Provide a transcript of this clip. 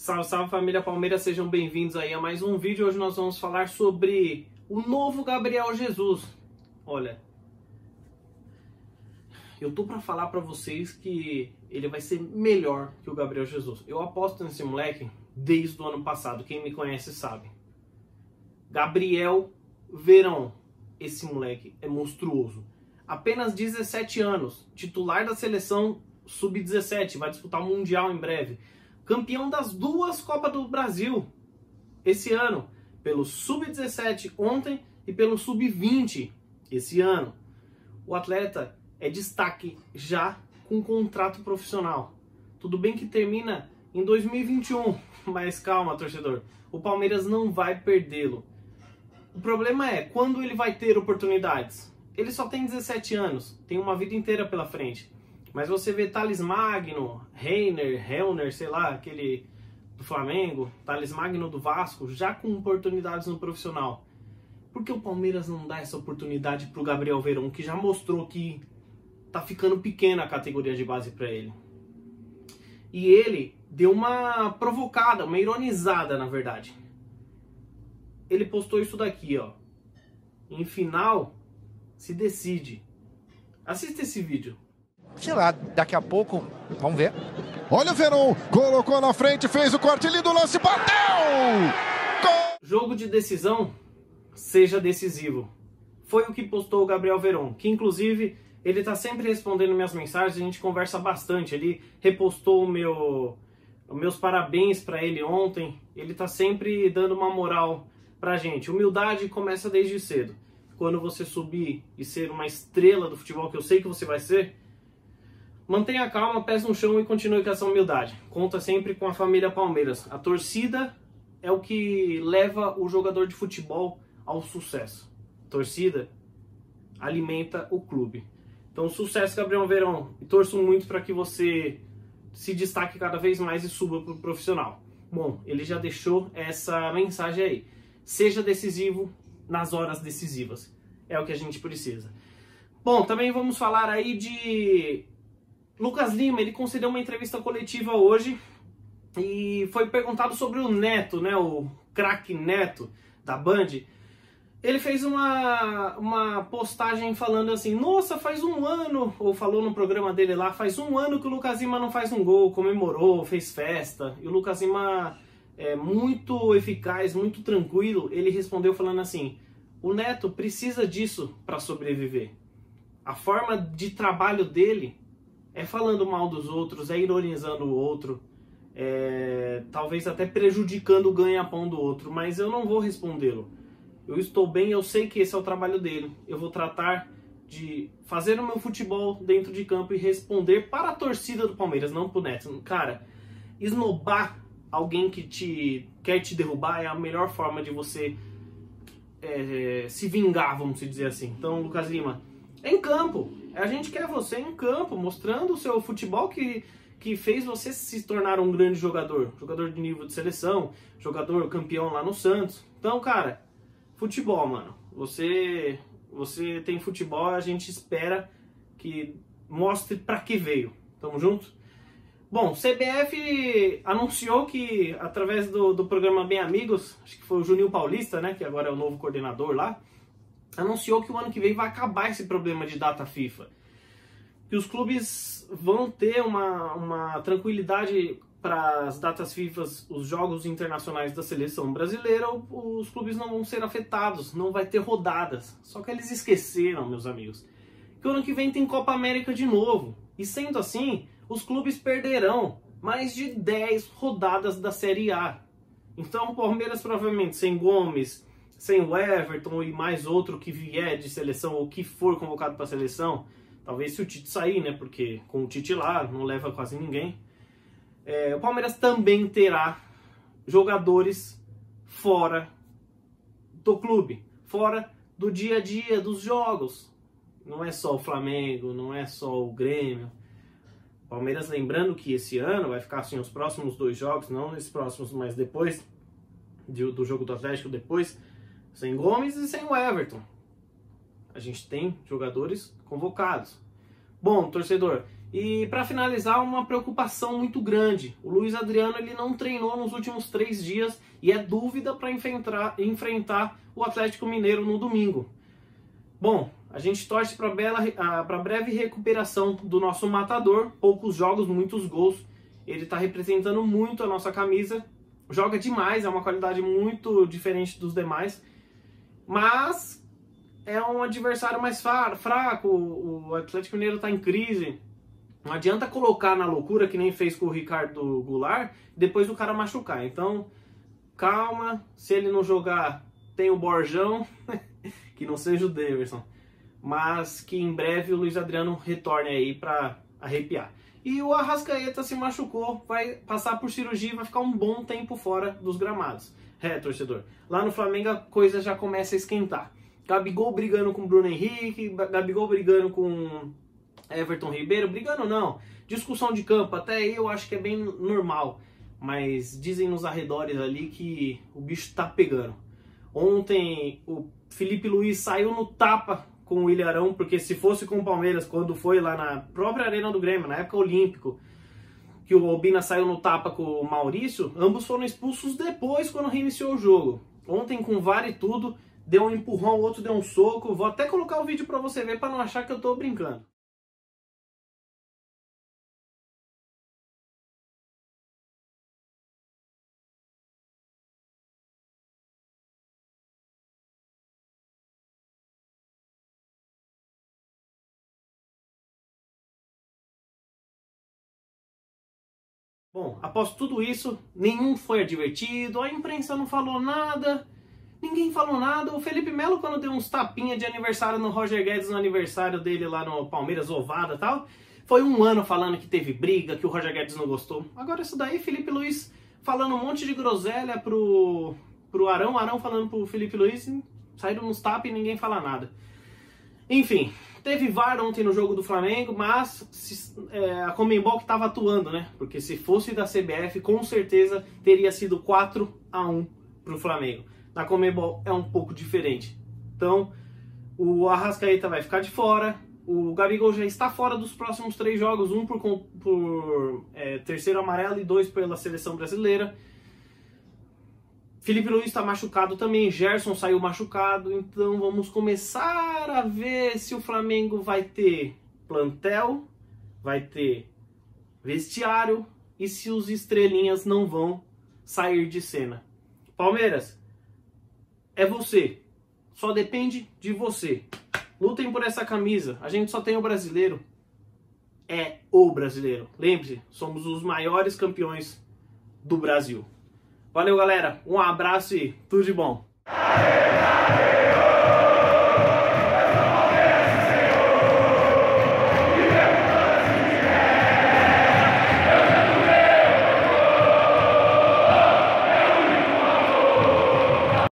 Salve, salve família Palmeiras, sejam bem-vindos aí a mais um vídeo. Hoje nós vamos falar sobre o novo Gabriel Jesus. Olha, eu tô pra falar pra vocês que ele vai ser melhor que o Gabriel Jesus. Eu aposto nesse moleque desde o ano passado, quem me conhece sabe. Gabriel Veron, esse moleque é monstruoso. Apenas 17 anos, titular da seleção sub-17, vai disputar o Mundial em breve. Campeão das duas Copas do Brasil esse ano, pelo sub-17 ontem e pelo sub-20 esse ano. O atleta é destaque já com contrato profissional. Tudo bem que termina em 2021, mas calma, torcedor, o Palmeiras não vai perdê-lo. O problema é quando ele vai ter oportunidades. Ele só tem 17 anos, tem uma vida inteira pela frente. Mas você vê Thales Magno, Helner, sei lá, aquele do Flamengo, Thales Magno do Vasco, já com oportunidades no profissional. Por que o Palmeiras não dá essa oportunidade pro Gabriel Veron, que já mostrou que tá ficando pequena a categoria de base para ele? E ele deu uma provocada, uma ironizada, na verdade. Ele postou isso daqui, ó. Em final, se decide. Assista esse vídeo. Sei lá, daqui a pouco, vamos ver. Olha o Veron, colocou na frente, fez o corte ali do lance, bateu! Gol! Jogo de decisão, seja decisivo. Foi o que postou o Gabriel Veron, que inclusive ele tá sempre respondendo minhas mensagens, a gente conversa bastante. Ele repostou meus parabéns para ele ontem, ele tá sempre dando uma moral pra gente. Humildade começa desde cedo. Quando você subir e ser uma estrela do futebol, que eu sei que você vai ser, mantenha calma, pés no chão e continue com essa humildade. Conta sempre com a família Palmeiras. A torcida é o que leva o jogador de futebol ao sucesso. A torcida alimenta o clube. Então, sucesso, Gabriel Veron. E torço muito para que você se destaque cada vez mais e suba para o profissional. Bom, ele já deixou essa mensagem aí. Seja decisivo nas horas decisivas. É o que a gente precisa. Bom, também vamos falar aí de Lucas Lima. Ele concedeu uma entrevista coletiva hoje e foi perguntado sobre o Neto, né, o craque Neto da Band. Ele fez uma postagem falando assim: nossa, faz um ano, ou falou no programa dele lá, faz um ano que o Lucas Lima não faz um gol, comemorou, fez festa. E o Lucas Lima é muito eficaz, muito tranquilo. Ele respondeu falando assim: o Neto precisa disso para sobreviver. A forma de trabalho dele é falando mal dos outros, é ironizando o outro, talvez até prejudicando o ganha-pão do outro, mas eu não vou respondê-lo. Eu estou bem, eu sei que esse é o trabalho dele. Eu vou tratar de fazer o meu futebol dentro de campo e responder para a torcida do Palmeiras, não pro Neto. Cara, esnobar alguém que quer te derrubar é a melhor forma de você se vingar, vamos dizer assim. Então, Lucas Lima, em campo. A gente quer você em campo, mostrando o seu futebol que fez você se tornar um grande jogador. Jogador de nível de seleção, jogador campeão lá no Santos. Então, cara, futebol, mano. Você tem futebol, a gente espera que mostre pra que veio. Tamo junto? Bom, CBF anunciou que, através do programa Bem Amigos, acho que foi o Juninho Paulista, né, que agora é o novo coordenador lá, anunciou que o ano que vem vai acabar esse problema de data FIFA. Que os clubes vão ter uma tranquilidade para as datas FIFA, os jogos internacionais da seleção brasileira, os clubes não vão ser afetados, não vai ter rodadas. Só que eles esqueceram, meus amigos, que o ano que vem tem Copa América de novo. E sendo assim, os clubes perderão mais de 10 rodadas da Série A. Então o Palmeiras provavelmente sem Gomes, sem o Everton e mais outro que vier de seleção ou que for convocado para a seleção, talvez se o Tite sair, né? Porque com o Tite lá não leva quase ninguém. O Palmeiras também terá jogadores fora do clube, fora do dia a dia dos jogos. Não é só o Flamengo, não é só o Grêmio. O Palmeiras, lembrando que esse ano vai ficar assim os próximos 2 jogos, não nesses próximos, mas depois do jogo do Atlético, depois, sem Gomes e sem o Everton. A gente tem jogadores convocados. Bom, torcedor, E para finalizar, uma preocupação muito grande. O Luiz Adriano ele não treinou nos últimos 3 dias e é dúvida para enfrentar o Atlético Mineiro no domingo. Bom, a gente torce para breve recuperação do nosso matador. Poucos jogos, muitos gols. Ele está representando muito a nossa camisa. Joga demais, é uma qualidade muito diferente dos demais. Mas é um adversário mais fraco. O Atlético Mineiro está em crise. Não adianta colocar na loucura, que nem fez com o Ricardo Goulart, depois o cara machucar. Então, calma. Se ele não jogar, tem o Borjão, que não seja o Daverson. Mas que em breve o Luiz Adriano retorne aí para arrepiar. E o Arrascaeta se machucou, vai passar por cirurgia e vai ficar um bom tempo fora dos gramados. Torcedor. Lá no Flamengo a coisa já começa a esquentar. Gabigol brigando com o Bruno Henrique, Gabigol brigando com Everton Ribeiro, brigando não, discussão de campo, até aí eu acho que é bem normal, mas dizem nos arredores ali que o bicho tá pegando. Ontem o Felipe Luiz saiu no tapa com o Ilharão, porque se fosse com o Palmeiras, quando foi lá na própria Arena do Grêmio, na época olímpico, que o Obina saiu no tapa com o Maurício, ambos foram expulsos depois, quando reiniciou o jogo. Ontem com VAR e tudo, deu um empurrão, o outro deu um soco. Vou até colocar o vídeo pra você ver, pra não achar que eu tô brincando. Bom, após tudo isso, nenhum foi advertido, a imprensa não falou nada, ninguém falou nada. O Felipe Melo, quando deu uns tapinhas de aniversário no Roger Guedes, no aniversário dele lá no Palmeiras, ovada e tal, foi um ano falando que teve briga, que o Roger Guedes não gostou. Agora isso daí, Felipe Luiz falando um monte de groselha pro Arão falando pro Felipe Luiz, saíram nos tapas e ninguém fala nada. Enfim, teve VAR ontem no jogo do Flamengo, mas a Conmebol que estava atuando, né? Porque se fosse da CBF, com certeza teria sido 4-1 pro Flamengo. Na Conmebol é um pouco diferente. Então, o Arrascaeta vai ficar de fora. O Gabigol já está fora dos próximos 3 jogos, um por terceiro amarelo e 2 pela seleção brasileira. Felipe Luiz está machucado também, Gerson saiu machucado, então vamos começar a ver se o Flamengo vai ter plantel, vai ter vestiário e se os estrelinhas não vão sair de cena. Palmeiras, é você, só depende de você. Lutem por essa camisa, a gente só tem o brasileiro, é o brasileiro. Lembre-se, somos os maiores campeões do Brasil. Valeu, galera. Um abraço e tudo de bom.